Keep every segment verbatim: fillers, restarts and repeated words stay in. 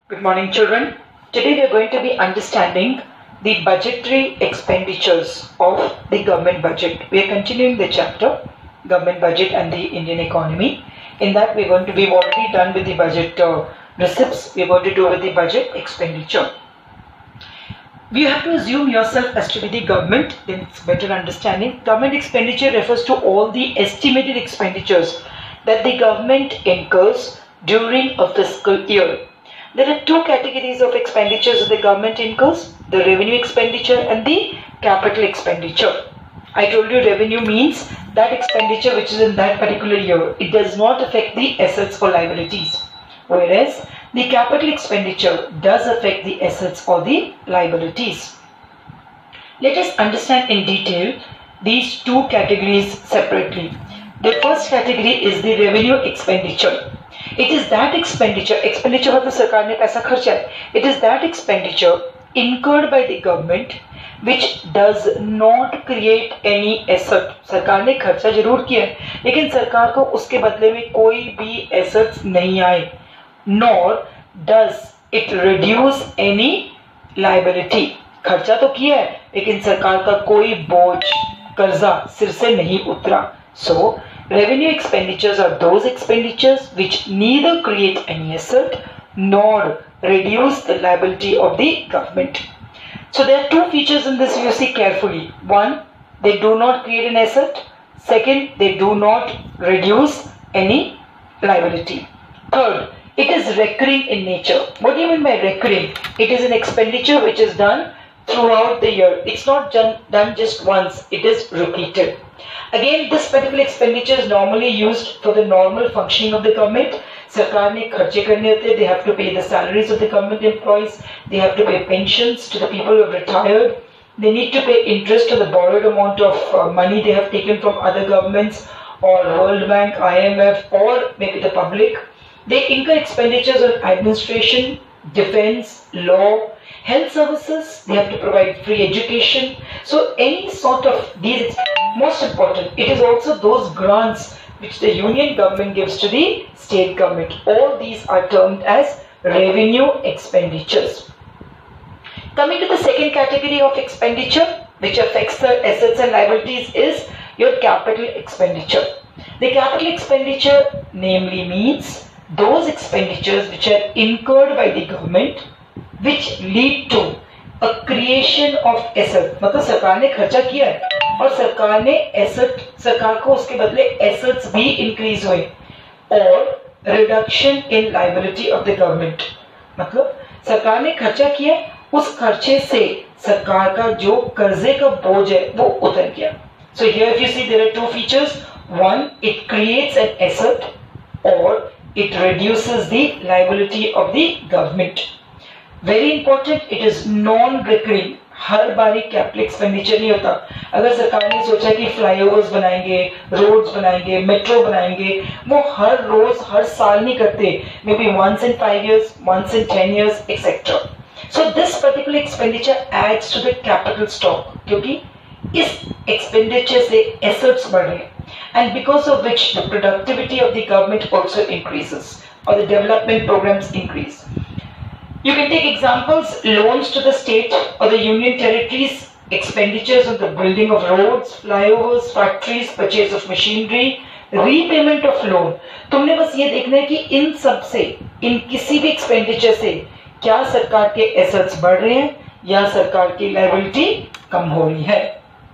Good morning, children. Today we are going to be understanding the budgetary expenditures of the government budget. We are continuing the chapter, Government Budget and the Indian Economy. In that we are going to be already done with the budget uh, receipts. We are going to do with the budget expenditure. We have to assume yourself as to be the government, then it's better understanding. Government expenditure refers to all the estimated expenditures that the government incurs during a fiscal year. There are two categories of expenditures that the government incurs, the revenue expenditure and the capital expenditure. I told you revenue means that expenditure which is in that particular year. It does not affect the assets or liabilities. Whereas the capital expenditure does affect the assets or the liabilities. Let us understand in detail these two categories separately. The first category is the revenue expenditure. It is that expenditure, expenditure मतलब सरकार ने पैसा खर्चा है. It is that expenditure incurred by the government which does not create any asset. सरकार ने खर्चा जरूर किया है, लेकिन सरकार को उसके बदले में कोई भी assets नहीं आए. Nor does it reduce any liability. खर्चा तो किया है, लेकिन सरकार का कोई बोझ कर्जा सिर से नहीं उतरा. So revenue expenditures are those expenditures which neither create any asset nor reduce the liability of the government. So there are two features in this, you see carefully. One, they do not create an asset. Second, they do not reduce any liability. Third, it is recurring in nature. What do you mean by recurring? It is an expenditure which is done throughout the year. It's not done, done just once, it is repeated. Again, this particular expenditure is normally used for the normal functioning of the government. सरकार ने खर्चे करने होते हैं. They have to pay the salaries of the government employees. They have to pay pensions to the people who have retired. They need to pay interest on the borrowed amount of uh, money they have taken from other governments or World Bank, I M F, or maybe the public. They incur expenditures on administration, defense, law, health services. They have to provide free education. So any sort of these, most important, it is also those grants which the union government gives to the state government. All these are termed as revenue expenditures. Coming to the second category of expenditure which affects the assets and liabilities is your capital expenditure. The capital expenditure namely means those expenditures which are incurred by the government which lead to a creation of asset. मतलब सरकार ने खर्चा किया है और सरकार ने asset, सरकार को उसके बदले assets भी increase हुए और reduction in liability of the government. मतलब सरकार ने खर्चा किया, उस खर्चे से सरकार का जो कर्जे का बोझ है वो उतर गया. So here if you see there are two features. One, it creates an asset or it reduces the liability of the government. Very important, it is non-recurring. हर बारी कैपिटल एक्सपेंडिचर नहीं होता. अगर सरकार ने सोचा कि फ्लाईओवर्स बनाएंगे, रोड्स बनाएंगे, मेट्रो बनाएंगे, वो हर रोज हर साल नहीं करते. Maybe once in five years, once in ten years, et cetera. So this particular expenditure adds to the capital stock क्योंकि इस एक्सपेंडिचर से एसेट्स बढ़ रहे हैं and because of which the productivity of the government also increases or the development programs increase. You can take examples, loans to the state or the union territories, expenditures on the building of roads, flyovers, factories, purchase of machinery, repayment of loan. तुमने बस ये देखना है कि इन सब से, इन किसी भी expenditure से क्या सरकार के assets बढ़ रहे हैं या सरकार की liability कम हो रही है.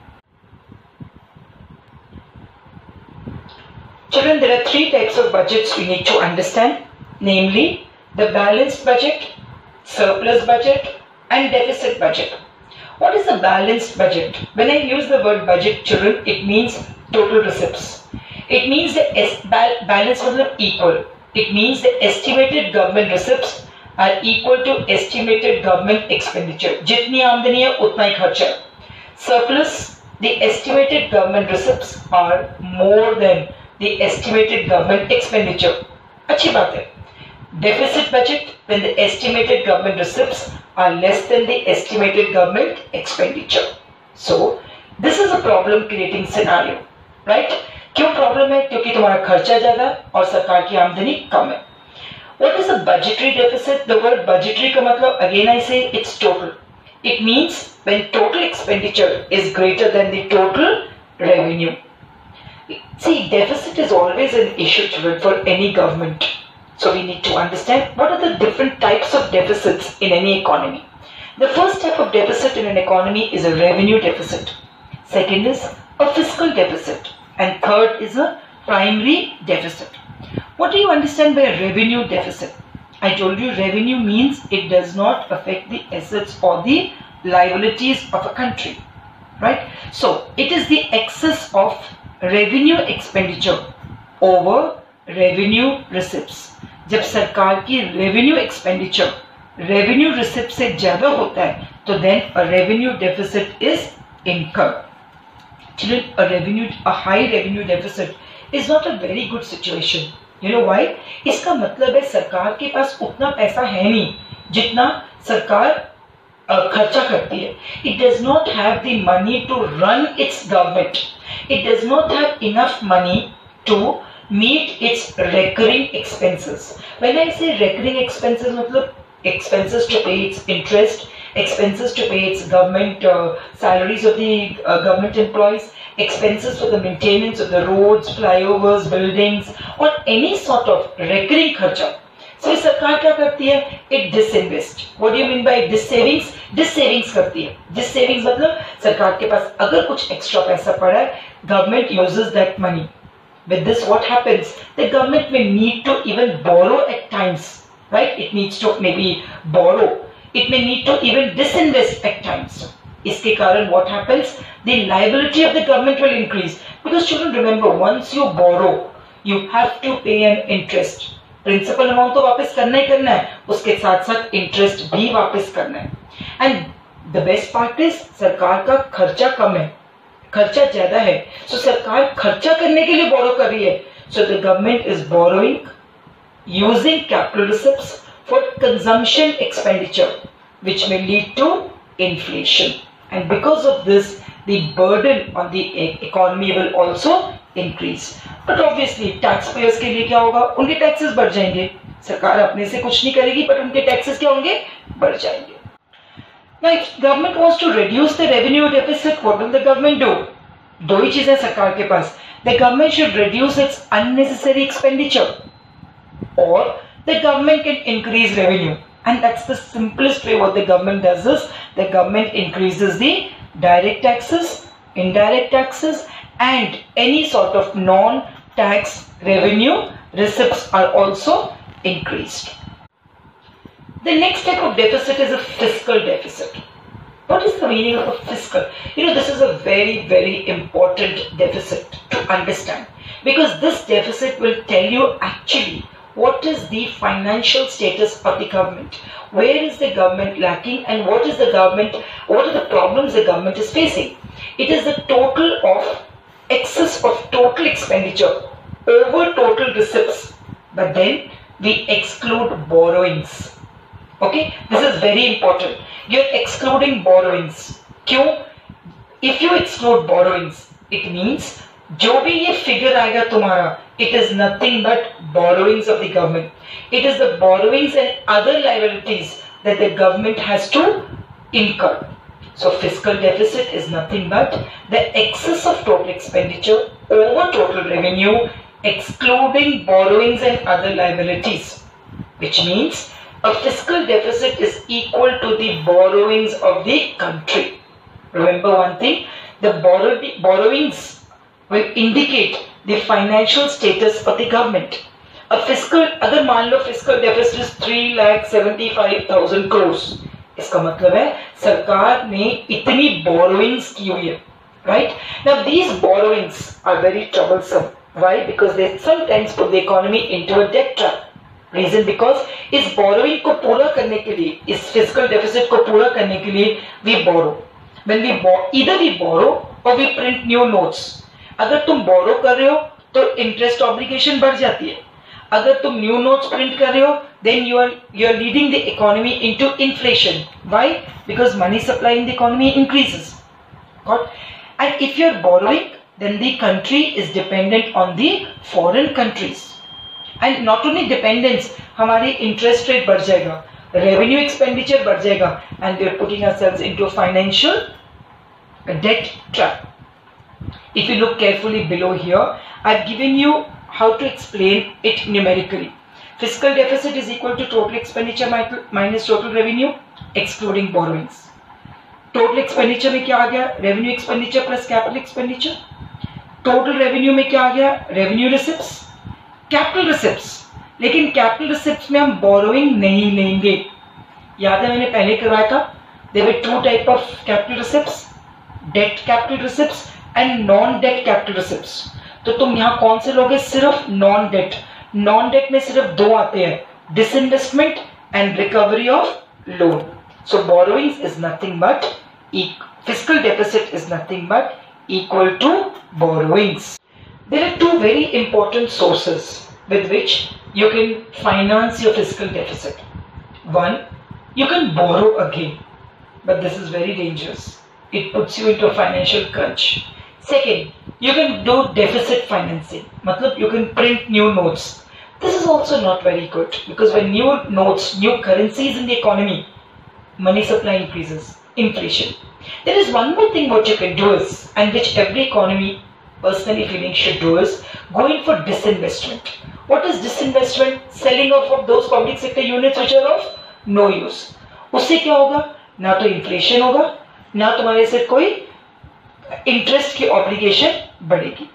Children, there are three types of budgets we need to understand, namely the balanced budget, surplus budget and deficit budget. What is a balanced budget? When I use the word budget, children, it means total receipts. It means the balance means equal. It means the estimated government receipts are equal to estimated government expenditure. जितनी आमदनी है उतना ही खर्चा. Surplus, the estimated government receipts are more than the estimated government expenditure. अच्छी बात है. Deficit budget, when the estimated government receipts are less than the estimated government expenditure. So this is a problem creating scenario, right? क्यों problem है? क्योंकि तुम्हारा खर्चा ज्यादा और सरकार की आमदनी कम है. What is a budgetary deficit? The word budgetary का मतलब, again I say, it's total. It means when total expenditure is greater than the total revenue. See, deficit is always an issue, children, for any government. So we need to understand what are the different types of deficits in any economy. The first type of deficit in an economy is a revenue deficit. Second is a fiscal deficit. And third is a primary deficit. What do you understand by a revenue deficit? I told you revenue means it does not affect the assets or the liabilities of a country. Right? So it is the excess of revenue expenditure over revenue receipts. जब सरकार की revenue expenditure revenue receipts से ज़्यादा होता है, तो then a revenue deficit is incurred. Children, a revenue, a high revenue deficit is not a very good situation. You know why? इसका मतलब है सरकार के पास उतना पैसा है नहीं जितना सरकार खर्चा करती है. It does not have the money to run its government. It does not have enough money to meet its recurring expenses. When I say recurring expenses, मतलब expenses to pay its interest, expenses to pay its government uh, salaries of the uh, government employees, expenses for the maintenance of the roads, flyovers, buildings, or any sort of recurring kharcha. So सरकार क्या करती है? It disinvest. What do you mean by dis-savings? Dis-savings करती है. Dis-savings मतलब सरकार के पास अगर कुछ extra पैसा पड़ा है, government uses that money. With this, what happens? The government may need to even borrow at times, right? It needs to maybe borrow. It may need to even disinvest at times. इसके कारण what happens? The liability of the government will increase. Because children, remember, once you borrow, you have to pay an interest. Principal amount तो वापस करना ही करना है, उसके साथ साथ interest भी वापस करना है. And the best part is सरकार का खर्चा कम है, खर्चा ज्यादा है. So सरकार खर्चा करने के लिए borrow कर रही है. So the government is borrowing, using capital receipts for consumption expenditure, which may lead to inflation. And because of this, the burden on the economy will also increase. But obviously, taxpayers के लिए क्या होगा? उनके taxes बढ़ जाएंगे. सरकार अपने से कुछ नहीं करेगी, but उनके taxes क्या होंगे? बढ़ जाएंगे. Now, if government wants to reduce the revenue deficit, what will the government do? दो ही चीजें सरकार के पास. The government should reduce its unnecessary expenditure, or the government can increase revenue. And that's the simplest way. What the government does is the government increases the direct taxes, indirect taxes, and any sort of non-tax revenue receipts are also increased. The next type of deficit is a fiscal deficit. What is the meaning of a fiscal? You know, this is a very, very important deficit to understand, because this deficit will tell you actually what is the financial status of the government, where is the government lacking, and what is the government, what are the problems the government is facing. It is the total of excess of total expenditure over total receipts, but then we exclude borrowings. Okay, this is very important. You're excluding borrowings. क्यों? If you exclude borrowings, it means जो भी ये figure आएगा तुम्हारा, it is nothing but borrowings of the government. It is the borrowings and other liabilities that the government has to incur. So fiscal deficit is nothing but the excess of total expenditure over total revenue, excluding borrowings and other liabilities, which means a fiscal deficit is equal to the borrowings of the country. Remember one thing, the borrow borrowings will indicate the financial status of the government. A fiscal, अगर मान लो fiscal deficit is three lakh seventy-five thousand crores, इसका मतलब है सरकार ने इतनी borrowings की हुई है, right? Now these borrowings are very troublesome. Why? Because they sometimes put the economy into a debt trap. Reason because इस borrowing को पूरा करने के लिए, इस fiscal deficit को पूरा करने के लिए we borrow. When we borrow, either we borrow or we print new notes. अगर तुम borrow कर रहे हो तो interest obligation बढ़ जाती है. अगर तुम new notes print कर रहे हो, then you are you are leading the economy into inflation. Why? Because money supply in the economy increases. Got? And if you are borrowing, then the country is dependent on the foreign countries. And not only dependence, हमारी interest rate बढ़ जाएगा, revenue expenditure बढ़ जाएगा, and we are putting ourselves into financial debt trap. If you look carefully below here, I've given you how to explain it numerically. Fiscal deficit is equal to total expenditure minus total revenue excluding borrowings. Total expenditure में क्या आ गया? Revenue expenditure plus capital expenditure. Total revenue में क्या आ गया? Revenue receipts, capital receipts. लेकिन capital receipts में हम borrowing नहीं लेंगे. याद है मैंने पहले करवाया था? There were two type of capital receipts, debt capital receipts and non-debt capital receipts. तो तुम यहाँ कौन से लोगे? सिर्फ non-debt. Non-debt में सिर्फ दो आते हैं, disinvestment and recovery of loan. So borrowings is nothing but fiscal deficit is nothing but equal to borrowings. There are two very important sources with which you can finance your fiscal deficit. One, you can borrow again, but this is very dangerous. It puts you into a financial crunch. Second, you can do deficit financing. मतलब you can print new notes. This is also not very good because when new notes, new currencies in the economy, money supply increases, inflation. There is one more thing what you can do is, and which every economy personally feeling should do is, going for disinvestment. What is disinvestment? Selling off of those public sector units which are of no use. उससे क्या होगा? ना तो inflation होगा, ना तुम्हारे से कोई interest की obligation बढ़ेगी.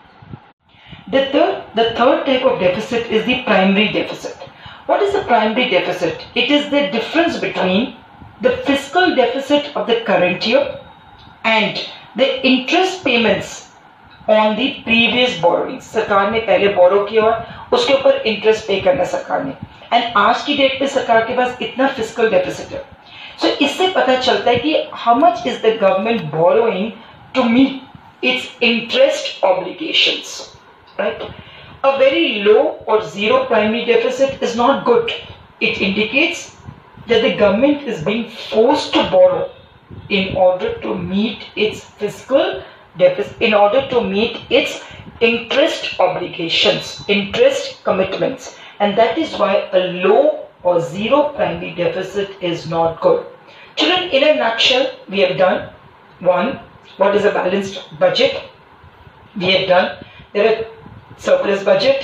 The third, the third type of deficit is the primary deficit. What is the primary deficit? It is the difference between the fiscal deficit of the current year and the interest payments on the previous borrowings. सरकार ने पहले borrow किया हुआ, उसके ऊपर interest pay करना सरकार ने, and आज की डेट पे सरकार के पास इतना fiscal deficit है. So इससे पता चलता है कि how much is the government borrowing to meet its interest obligations, right? A very low or zero primary deficit is not good. It indicates that the government is being forced to borrow in order to meet its fiscal deficit, in order to meet its interest obligations, interest commitments, and that is why a low or zero primary deficit is not good. Children, in a nutshell, we have done one, what is a balanced budget? We have done, there are surplus budget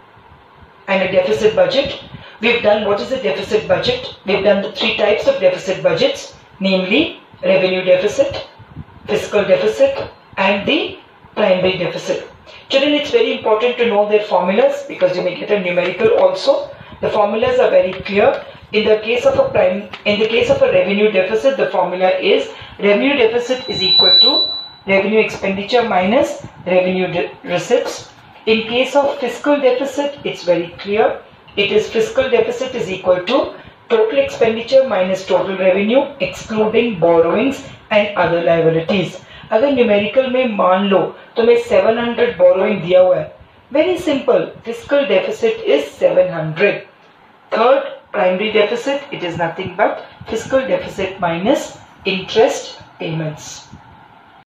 and a deficit budget. We have done what is a deficit budget. We have done the three types of deficit budgets, namely revenue deficit, fiscal deficit and the primary deficit. Children, it's very important to know their formulas because you may get a numerical also. The formulas are very clear. In the case of a prime, in the case of a revenue deficit, the formula is revenue deficit is equal to revenue expenditure minus revenue receipts. In case of fiscal deficit, it's very clear. It is fiscal deficit is equal to total expenditure minus total revenue excluding borrowings and other liabilities. अगर numerical में मान लो तो मैं seven hundred borrowing दिया हुआ है, very simple, fiscal deficit is seven hundred. Third, primary deficit, it is nothing but fiscal deficit minus interest payments.